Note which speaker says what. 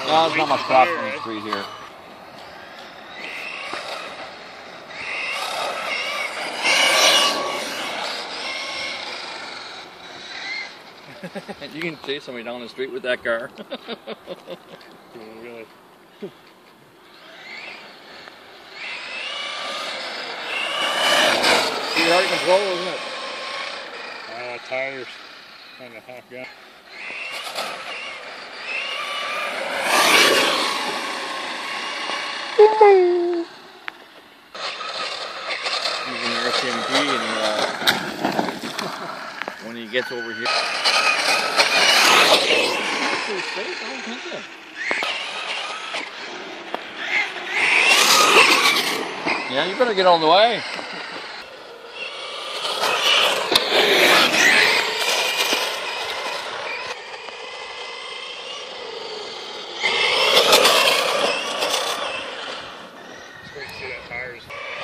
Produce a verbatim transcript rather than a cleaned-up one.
Speaker 1: No, there's not much traffic on the street here. You can chase somebody down the street with that car.
Speaker 2: Yeah, really.
Speaker 1: Pretty hard to control, isn't it?
Speaker 2: Uh, tires kind of half gone.
Speaker 1: Using the S M G and uh, when he gets over here. Pretty safe, I don't think so. Yeah, you better get on the way.
Speaker 2: It's great to see that tires.